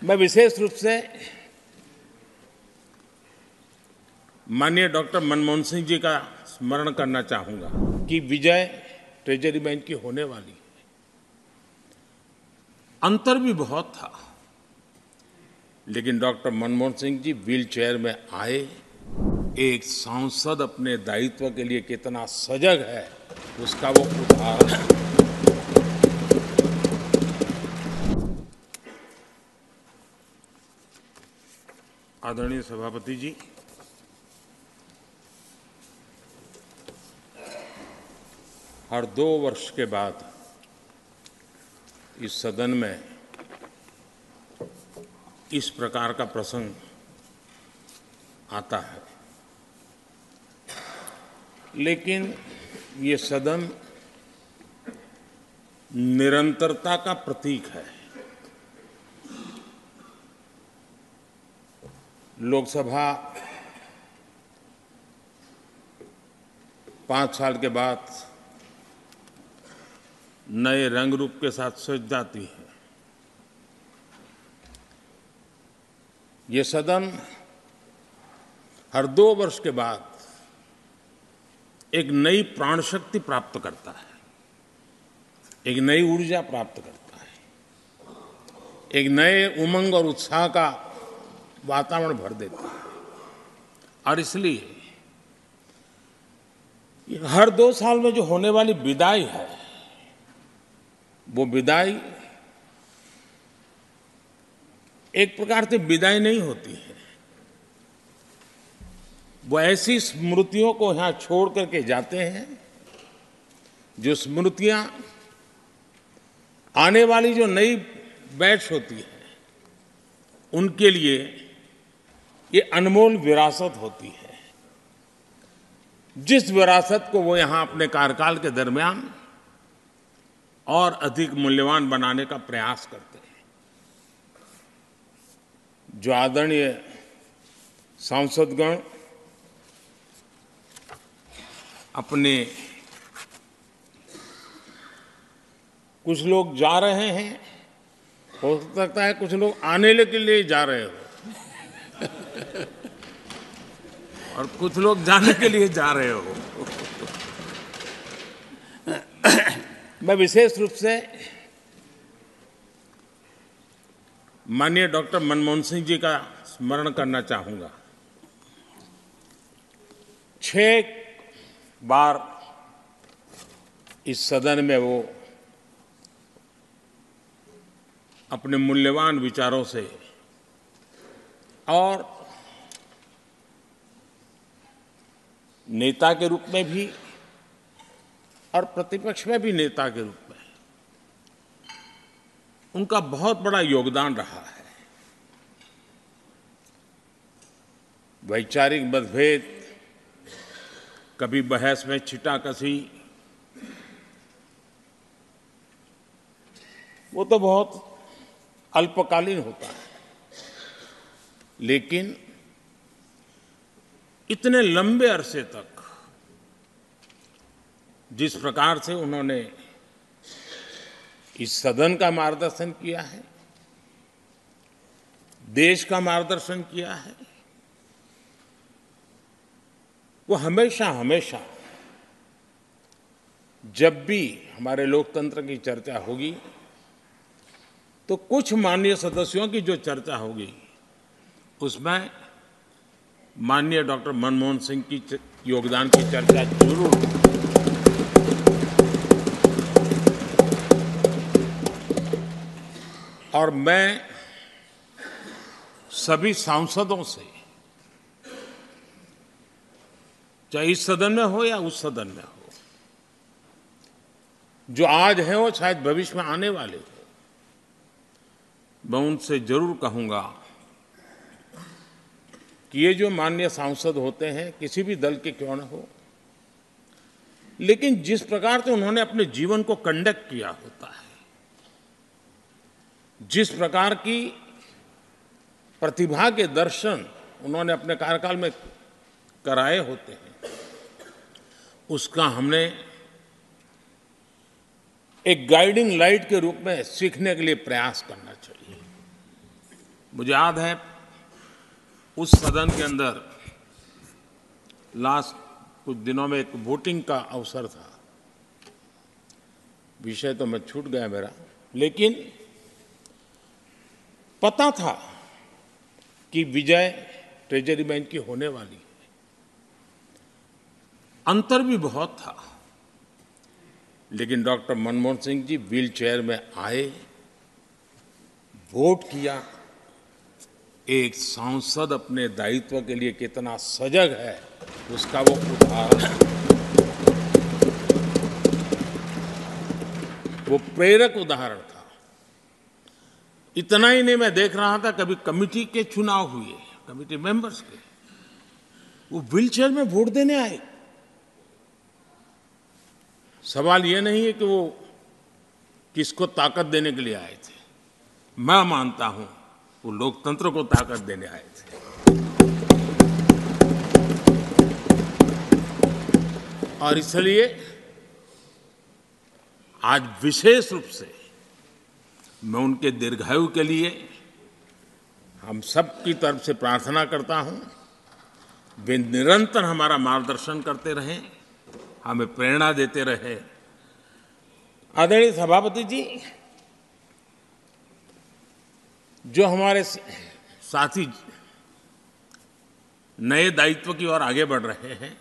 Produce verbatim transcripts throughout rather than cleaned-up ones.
मैं विशेष रूप से माननीय डॉक्टर मनमोहन सिंह जी का स्मरण करना चाहूंगा कि विजय ट्रेजरी बैंक की होने वाली है। अंतर भी बहुत था, लेकिन doctor Manmohan Singh ji wheelchair में आए। एक सांसद अपने दायित्व के लिए कितना सजग है, उसका वो उदाहरण है। आदरणीय सभापति जी, हर दो वर्ष के बाद इस सदन में इस प्रकार का प्रसंग आता है, लेकिन ये सदन निरंतरता का प्रतीक है। लोकसभा पाँच साल के बाद नए रंग रूप के साथ सज जाती है। ये सदन हर दो वर्ष के बाद एक नई प्राण शक्ति प्राप्त करता है, एक नई ऊर्जा प्राप्त करता है, एक नए उमंग और उत्साह का वातावरण भर देता है। और इसलिए हर दो साल में जो होने वाली विदाई है, वो विदाई एक प्रकार से विदाई नहीं होती है। वो ऐसी स्मृतियों को यहां छोड़ करके जाते हैं, जो स्मृतियां आने वाली जो नई बैच होती है, उनके लिए ये अनमोल विरासत होती है। जिस विरासत को वो यहां अपने कार्यकाल के दरमियान और अधिक मूल्यवान बनाने का प्रयास करते हैं। जो आदरणीय सांसदगण अपने, कुछ लोग जा रहे हैं, हो सकता है कुछ लोग आने के लिए जा रहे हो और कुछ लोग जाने के लिए जा रहे हो। मैं विशेष रूप से माननीय डॉक्टर मनमोहन सिंह जी का स्मरण करना चाहूंगा। छह बार इस सदन में वो अपने मूल्यवान विचारों से और नेता के रूप में भी और प्रतिपक्ष में भी नेता के रूप में उनका बहुत बड़ा योगदान रहा है। वैचारिक मतभेद, कभी बहस में छिटाकशी, वो तो बहुत अल्पकालीन होता है, लेकिन इतने लंबे अरसे तक जिस प्रकार से उन्होंने इस सदन का मार्गदर्शन किया है, देश का मार्गदर्शन किया है, वो हमेशा हमेशा जब भी हमारे लोकतंत्र की चर्चा होगी, तो कुछ माननीय सदस्यों की जो चर्चा होगी, उसमें माननीय डॉक्टर मनमोहन सिंह की योगदान की चर्चा जरूर होगी। और मैं सभी सांसदों से, चाहे इस सदन में हो या उस सदन में हो, जो आज है वो शायद भविष्य में आने वाले हो, मैं उनसे जरूर कहूंगा कि ये जो माननीय सांसद होते हैं, किसी भी दल के क्यों न हो, लेकिन जिस प्रकार से उन्होंने अपने जीवन को कंडक्ट किया होता है, जिस प्रकार की प्रतिभा के दर्शन उन्होंने अपने कार्यकाल में कराए होते हैं, उसका हमने एक गाइडिंग लाइट के रूप में सीखने के लिए प्रयास करना चाहिए। मुझे याद है उस सदन के अंदर लास्ट कुछ दिनों में एक वोटिंग का अवसर था। विषय तो मैं छूट गया मेरा, लेकिन पता था कि विजय ट्रेजरी बैंक की होने वाली है। अंतर भी बहुत था, लेकिन doctor Manmohan Singh ji wheelchair में आए, वोट किया। एक सांसद अपने दायित्व के लिए कितना सजग है उसका वो उदाहरण, वो प्रेरक उदाहरण था। इतना ही नहीं, मैं देख रहा था कभी कमिटी के चुनाव हुए, कमिटी मेंबर्स के, वो व्हीलचेयर में वोट देने आए। सवाल ये नहीं है कि वो किसको ताकत देने के लिए आए थे, मैं मानता हूं वो लोकतंत्र को ताकत देने आए थे। और इसलिए आज विशेष रूप से मैं उनके दीर्घायु के लिए हम सब की तरफ से प्रार्थना करता हूं, वे निरंतर हमारा मार्गदर्शन करते रहें, हमें प्रेरणा देते रहे। आदरणीय सभापति जी, जो हमारे साथी नए दायित्व की ओर आगे बढ़ रहे हैं,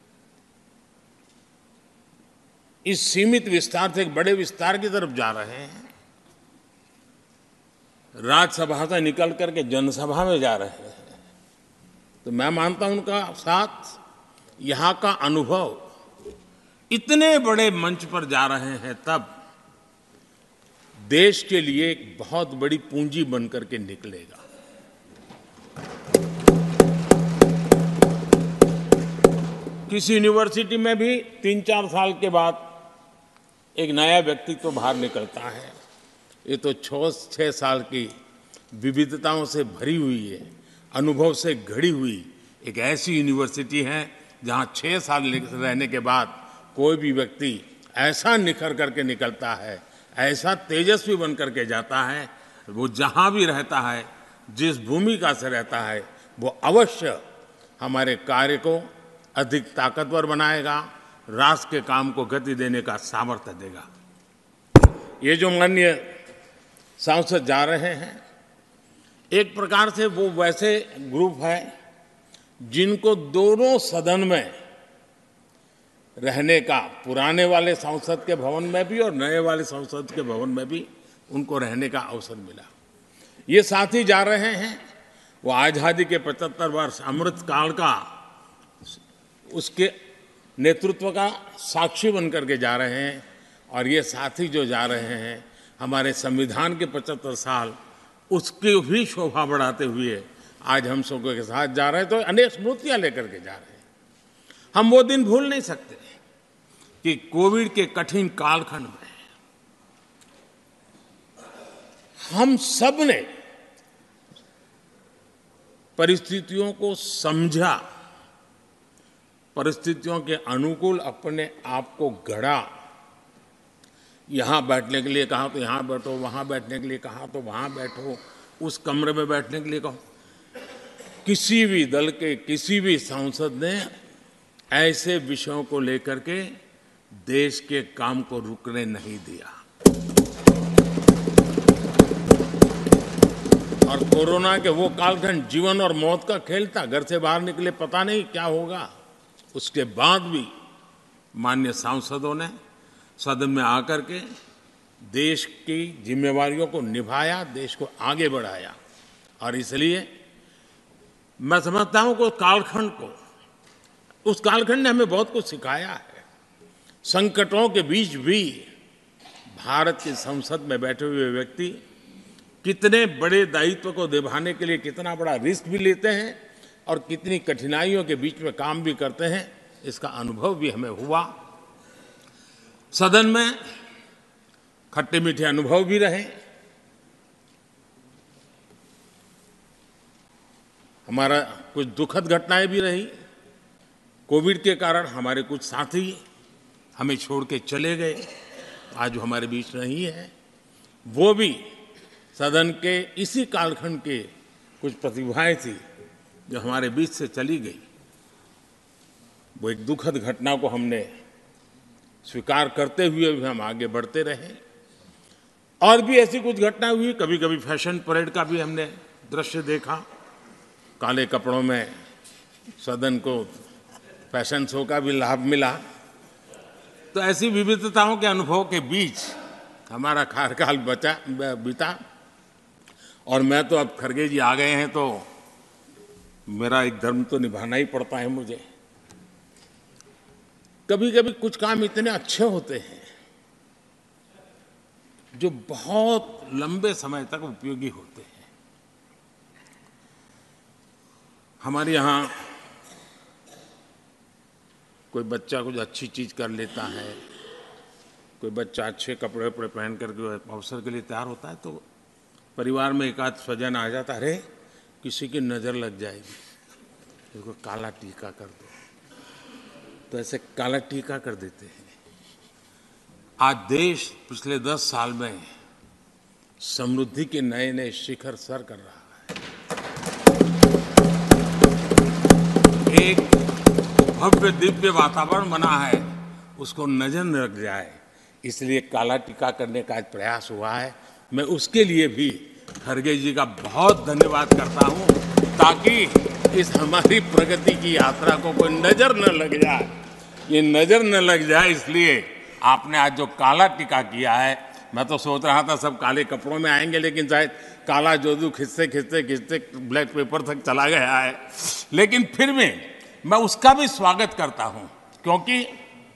इस सीमित विस्तार से एक बड़े विस्तार की तरफ जा रहे हैं, राज्यसभा से निकल करके जनसभा में जा रहे हैं, तो मैं मानता हूं उनका साथ, यहां का अनुभव, इतने बड़े मंच पर जा रहे हैं तब देश के लिए एक बहुत बड़ी पूंजी बन करके निकलेगा। किसी यूनिवर्सिटी में भी तीन चार साल के बाद एक नया व्यक्ति तो बाहर निकलता है। ये तो छः छः साल की विविधताओं से भरी हुई है, अनुभव से घड़ी हुई एक ऐसी यूनिवर्सिटी है जहाँ छः साल रहने के बाद कोई भी व्यक्ति ऐसा निखर करके निकलता है, ऐसा तेजस्वी बन करके जाता है, वो जहाँ भी रहता है, जिस भूमिका से रहता है, वो अवश्य हमारे कार्य को अधिक ताकतवर बनाएगा, राष्ट्र के काम को गति देने का सामर्थ्य देगा। ये जो माननीय सांसद जा रहे हैं, एक प्रकार से वो वैसे ग्रुप है जिनको दोनों सदन में रहने का, पुराने वाले संसद के भवन में भी और नए वाले संसद के भवन में भी उनको रहने का अवसर मिला। ये साथी जा रहे हैं, वो आज़ादी के पचहत्तर वर्ष अमृत काल का, उसके नेतृत्व का साक्षी बन करके जा रहे हैं। और ये साथी जो जा रहे हैं, हमारे संविधान के पचहत्तर साल, उसकी भी शोभा बढ़ाते हुए आज हम सबके साथ जा रहे हैं, तो अनेक स्मृतियां लेकर के जा रहे हैं। हम वो दिन भूल नहीं सकते कि कोविड के कठिन कालखंड में हम सब ने परिस्थितियों को समझा, परिस्थितियों के अनुकूल अपने आप को गढ़ा। यहाँ बैठने के लिए कहा तो यहाँ बैठो, वहाँ बैठने के लिए कहा तो वहाँ बैठो, उस कमरे में बैठने के लिए कहो। किसी भी दल के किसी भी सांसद ने ऐसे विषयों को लेकर के देश के काम को रुकने नहीं दिया। और कोरोना के वो कालखंड जीवन और मौत का खेल था, घर से बाहर निकले पता नहीं क्या होगा। उसके बाद भी माननीय सांसदों ने सदन में आकर के देश की जिम्मेवारियों को निभाया, देश को आगे बढ़ाया। और इसलिए मैं समझता हूं कि कालखंड को, उस कालखंड ने हमें बहुत कुछ सिखाया है। संकटों के बीच भी भारत की संसद में बैठे हुए व्यक्ति कितने बड़े दायित्व को निभाने के लिए कितना बड़ा रिस्क भी लेते हैं और कितनी कठिनाइयों के बीच में काम भी करते हैं, इसका अनुभव भी हमें हुआ। सदन में खट्टे मीठे अनुभव भी रहे। हमारा कुछ दुखद घटनाएं भी रही। कोविड के कारण हमारे कुछ साथी हमें छोड़ के चले गए, आज वो हमारे बीच नहीं है। वो भी सदन के इसी कालखंड के कुछ प्रतिभाएं थी जो हमारे बीच से चली गई। वो एक दुखद घटना को हमने स्वीकार करते हुए भी हम आगे बढ़ते रहे। और भी ऐसी कुछ घटना हुई, कभी कभी फैशन परेड का भी हमने दृश्य देखा, काले कपड़ों में सदन को फैशन शो का भी लाभ मिला। तो ऐसी विविधताओं के अनुभव के बीच हमारा कार्यकाल बचा बीता। और मैं तो अब खरगे जी आ गए हैं तो मेरा एक धर्म तो निभाना ही पड़ता है मुझे। कभी कभी कुछ काम इतने अच्छे होते हैं जो बहुत लंबे समय तक उपयोगी होते हैं। हमारे यहाँ कोई बच्चा कुछ अच्छी चीज कर लेता है, कोई बच्चा अच्छे कपड़े वपड़े पहन करके अवसर के लिए तैयार होता है, तो परिवार में एक आध स्वजन आ जाता है, अरे किसी की नज़र लग जाएगी, इसको काला टीका कर दो। तो ऐसे काला टीका कर देते हैं। आज देश पिछले दस साल में समृद्धि के नए नए शिखर सर कर रहा है। एक भव्य दिव्य वातावरण बना है, उसको नजर न लग जाए इसलिए काला टीका करने का आज प्रयास हुआ है। मैं उसके लिए भी खरगे जी का बहुत धन्यवाद करता हूं, ताकि इस हमारी प्रगति की यात्रा को कोई नजर न लग जाए। ये नजर न लग जाए इसलिए आपने आज जो काला टीका किया है, मैं तो सोच रहा था सब काले कपड़ों में आएंगे, लेकिन शायद काला जोदू खिंचते खिंचते खिंचते ब्लैक पेपर तक चला गया है। लेकिन फिर भी मैं उसका भी स्वागत करता हूं, क्योंकि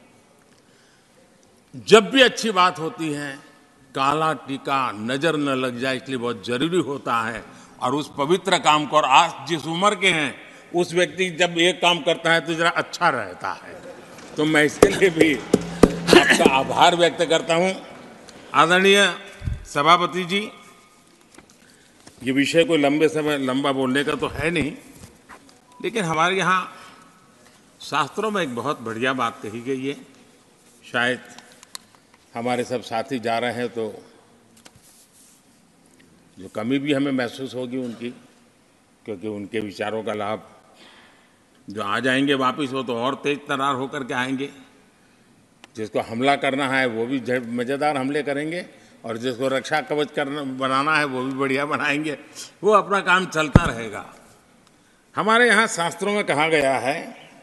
जब भी अच्छी बात होती है काला टीका नजर न लग जाए इसलिए बहुत जरूरी होता है। और उस पवित्र काम को, और आज जिस उम्र के हैं उस व्यक्ति जब एक काम करता है तो जरा अच्छा रहता है। तो मैं इसके लिए भी आपका आभार व्यक्त करता हूं। आदरणीय सभापति जी, ये विषय कोई लंबे समय लंबा बोलने का तो है नहीं, लेकिन हमारे यहाँ शास्त्रों में एक बहुत बढ़िया बात कही गई है। शायद हमारे सब साथी जा रहे हैं तो जो कमी भी हमें महसूस होगी उनकी, क्योंकि उनके विचारों का लाभ जो आ जाएंगे वापस वो तो और तेज तरार होकर के आएंगे। जिसको हमला करना है वो भी मज़ेदार हमले करेंगे, और जिसको रक्षा कवच करना बनाना है वो भी बढ़िया बनाएंगे। वो अपना काम चलता रहेगा। हमारे यहाँ शास्त्रों में कहा गया है,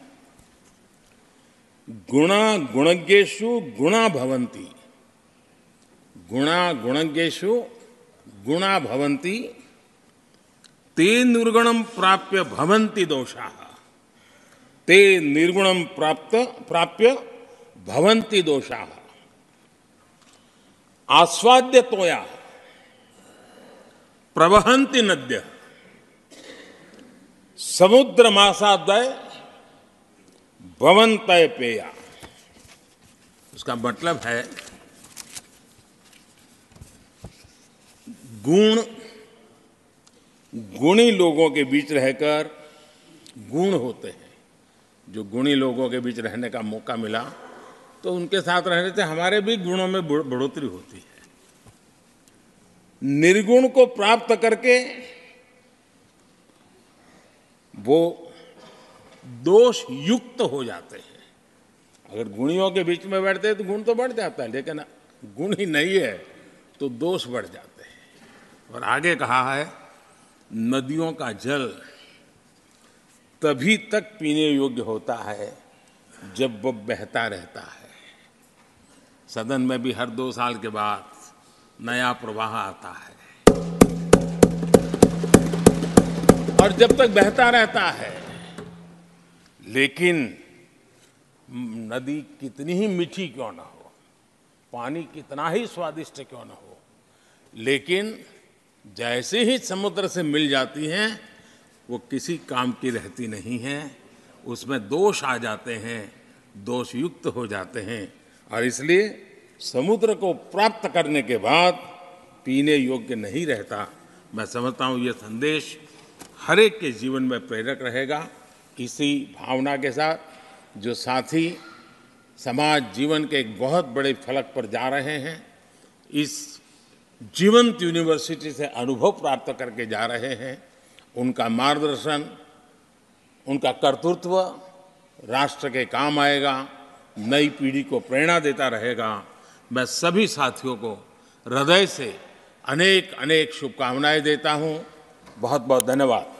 गुणा गुणज्ञेषु गुणा भवन्ति, गुणा गुणज्ञेषु गुणा भवन्ति, ते निर्गुणम प्राप्य भवन्ति दोषाः, ते निर्गुणम प्राप्त प्राप्य भवन्ति दोषाः। आस्वाद्य तोया प्रवहन्ति नद्य, समुद्र मासाद्वय भवन्तय पेया। उसका मतलब है गुण गुणी लोगों के बीच रहकर गुण होते हैं। जो गुणी लोगों के बीच रहने का मौका मिला तो उनके साथ रहने से हमारे भी गुणों में बढ़ोतरी होती है। निर्गुण को प्राप्त करके वो दोष युक्त हो जाते हैं। अगर गुणियों के बीच में बैठते हैं तो गुण तो बढ़ जाता है, लेकिन गुण ही नहीं है तो दोष बढ़ जाते हैं। और आगे कहा है, नदियों का जल तभी तक पीने योग्य होता है जब वो बहता रहता है। सदन में भी हर दो साल के बाद नया प्रवाह आता है, और जब तक बहता रहता है, लेकिन नदी कितनी ही मीठी क्यों ना हो, पानी कितना ही स्वादिष्ट क्यों ना हो, लेकिन जैसे ही समुद्र से मिल जाती हैं वो किसी काम की रहती नहीं है। उसमें दोष आ जाते हैं, दोष युक्त हो जाते हैं। और इसलिए समुद्र को प्राप्त करने के बाद पीने योग्य नहीं रहता। मैं समझता हूँ ये संदेश हर एक के जीवन में प्रेरक रहेगा। इसी भावना के साथ जो साथी समाज जीवन के एक बहुत बड़े फलक पर जा रहे हैं, इस जीवंत यूनिवर्सिटी से अनुभव प्राप्त करके जा रहे हैं, उनका मार्गदर्शन, उनका कर्तृत्व राष्ट्र के काम आएगा, नई पीढ़ी को प्रेरणा देता रहेगा। मैं सभी साथियों को हृदय से अनेक अनेक शुभकामनाएं देता हूं। बहुत बहुत धन्यवाद।